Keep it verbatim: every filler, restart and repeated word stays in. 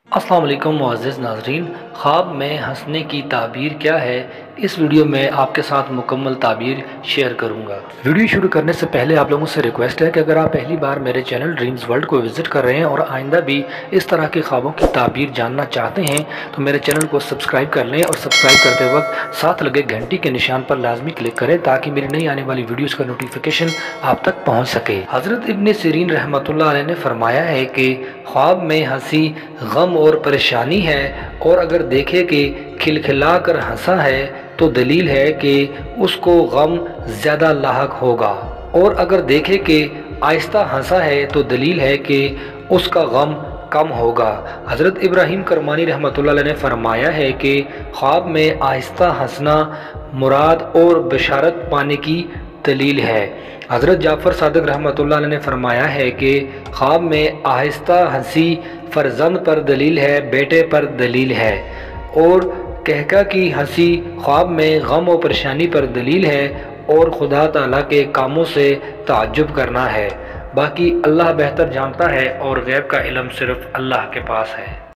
अस्सलाम वालेकुम मुअज़्ज़िज़ नाज़रीन, ख्वाब में हंसने की ताबीर क्या है, इस वीडियो में आपके साथ मुकम्मल ताबीर शेयर करूंगा। वीडियो शुरू करने से पहले आप लोगों से रिक्वेस्ट है कि अगर आप पहली बार मेरे चैनल ड्रीम्स वर्ल्ड को विज़िट कर रहे हैं और आइंदा भी इस तरह के ख्वाबों की ताबीर जानना चाहते हैं तो मेरे चैनल को सब्सक्राइब कर लें और सब्सक्राइब करते वक्त साथ लगे घंटी के निशान पर लाजमी क्लिक करें ताकि मेरी नई आने वाली वीडियोज़ का नोटिफिकेशन आप तक पहुँच सके। हज़रत इब्न सीरीन रहमतुल्लाह अलैह ने फरमाया है कि ख्वाब में हंसी गम और परेशानी है, और अगर देखे कि खिलखिला कर हंसा है तो दलील है कि उसको गम ज़्यादा लाहक होगा, और अगर देखे कि आहिस्ता हंसा है तो दलील है कि उसका गम कम होगा। हज़रत इब्राहीम करमानी रहमतुल्लाह अलैह ने फरमाया है कि ख्वाब में आहिस्ता हंसना मुराद और बशारत पाने की दलील है। हज़रत जाफ़र सादिक रहमतुल्लाह अलैह ने फरमाया है कि ख्वाब में आहिस्ता हंसी फ़र्जंद पर दलील है, बेटे पर दलील है, और कहका की हंसी ख्वाब में गम और परेशानी पर दलील है, और खुदा ताला के कामों से ताज्जुब करना है। बाकी अल्लाह बेहतर जानता है और गैब का इल्म सिर्फ़ अल्लाह के पास है।